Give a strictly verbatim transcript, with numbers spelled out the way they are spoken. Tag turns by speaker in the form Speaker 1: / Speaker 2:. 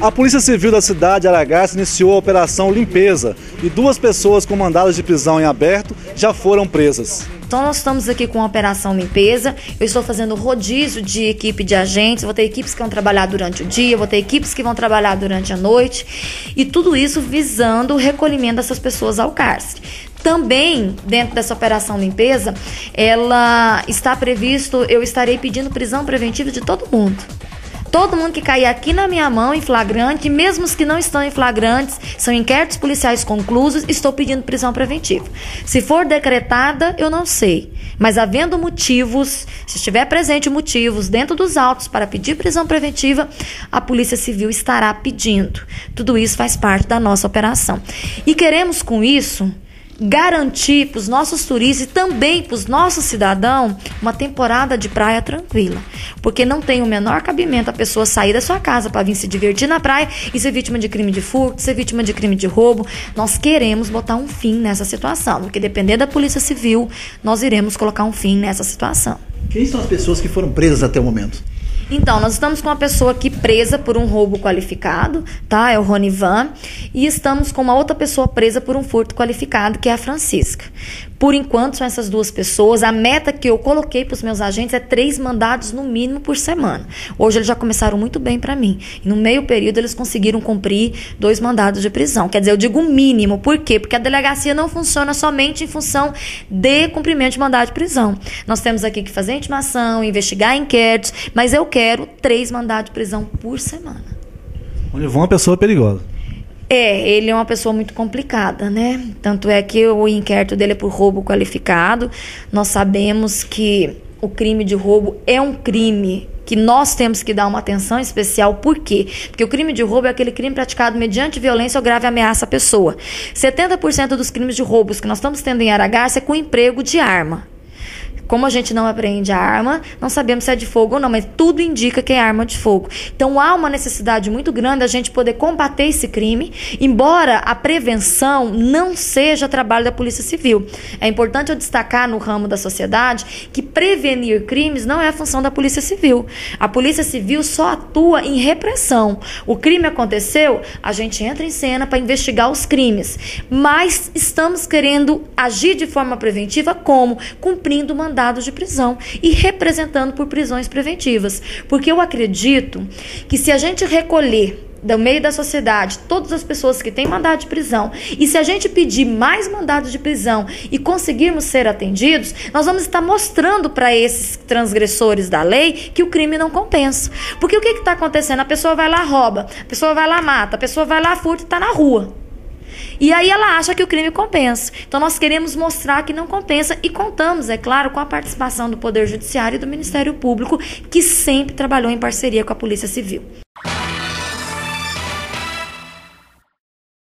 Speaker 1: A Polícia Civil da cidade de Aragaça iniciou a Operação Limpeza e duas pessoas com mandados de prisão em aberto já foram presas.
Speaker 2: Então nós estamos aqui com a Operação Limpeza, eu estou fazendo rodízio de equipe de agentes, vou ter equipes que vão trabalhar durante o dia, vou ter equipes que vão trabalhar durante a noite, e tudo isso visando o recolhimento dessas pessoas ao cárcere. Também, dentro dessa Operação Limpeza, ela está previsto, eu estarei pedindo prisão preventiva de todo mundo. Todo mundo que cair aqui na minha mão em flagrante, mesmo os que não estão em flagrantes, são inquéritos policiais conclusos, estou pedindo prisão preventiva. Se for decretada, eu não sei. Mas havendo motivos, se estiver presente motivos dentro dos autos para pedir prisão preventiva, a Polícia Civil estará pedindo. Tudo isso faz parte da nossa operação. E queremos com isso garantir para os nossos turistas e também para os nossos cidadãos uma temporada de praia tranquila. Porque não tem o menor cabimento a pessoa sair da sua casa para vir se divertir na praia e ser vítima de crime de furto, ser vítima de crime de roubo. Nós queremos botar um fim nessa situação, porque dependendo da Polícia Civil, nós iremos colocar um fim nessa situação.
Speaker 3: Quem são as pessoas que foram presas até o momento?
Speaker 2: Então, nós estamos com uma pessoa aqui presa por um roubo qualificado, tá? É o Ronivan. E estamos com uma outra pessoa presa por um furto qualificado, que é a Francisca. Por enquanto, são essas duas pessoas. A meta que eu coloquei para os meus agentes é três mandados no mínimo por semana. Hoje eles já começaram muito bem para mim. E no meio período eles conseguiram cumprir dois mandados de prisão. Quer dizer, eu digo mínimo. Por quê? Porque a delegacia não funciona somente em função de cumprimento de mandado de prisão. Nós temos aqui que fazer intimação, investigar inquéritos, mas eu quero três mandados de prisão por semana.
Speaker 1: Ronivan é uma pessoa perigosa.
Speaker 2: É, ele é uma pessoa muito complicada, né? Tanto é que o inquérito dele é por roubo qualificado. Nós sabemos que o crime de roubo é um crime que nós temos que dar uma atenção especial. Por quê? Porque o crime de roubo é aquele crime praticado mediante violência ou grave ameaça à pessoa. setenta por cento dos crimes de roubos que nós estamos tendo em Aragaça é com emprego de arma. Como a gente não apreende a arma, não sabemos se é de fogo ou não, mas tudo indica que é arma de fogo. Então há uma necessidade muito grande da gente poder combater esse crime, embora a prevenção não seja trabalho da Polícia Civil. É importante eu destacar no ramo da sociedade que prevenir crimes não é a função da Polícia Civil. A Polícia Civil só atua em repressão. O crime aconteceu, a gente entra em cena para investigar os crimes, mas estamos querendo agir de forma preventiva como? Cumprindo o mandato de prisão e representando por prisões preventivas. Porque eu acredito que se a gente recolher do meio da sociedade todas as pessoas que têm mandado de prisão e se a gente pedir mais mandados de prisão e conseguirmos ser atendidos, nós vamos estar mostrando para esses transgressores da lei que o crime não compensa. Porque o que está acontecendo? A pessoa vai lá, rouba, a pessoa vai lá, mata, a pessoa vai lá, furta e está na rua. E aí ela acha que o crime compensa. Então nós queremos mostrar que não compensa e contamos, é claro, com a participação do Poder Judiciário e do Ministério Público, que sempre trabalhou em parceria com a Polícia Civil.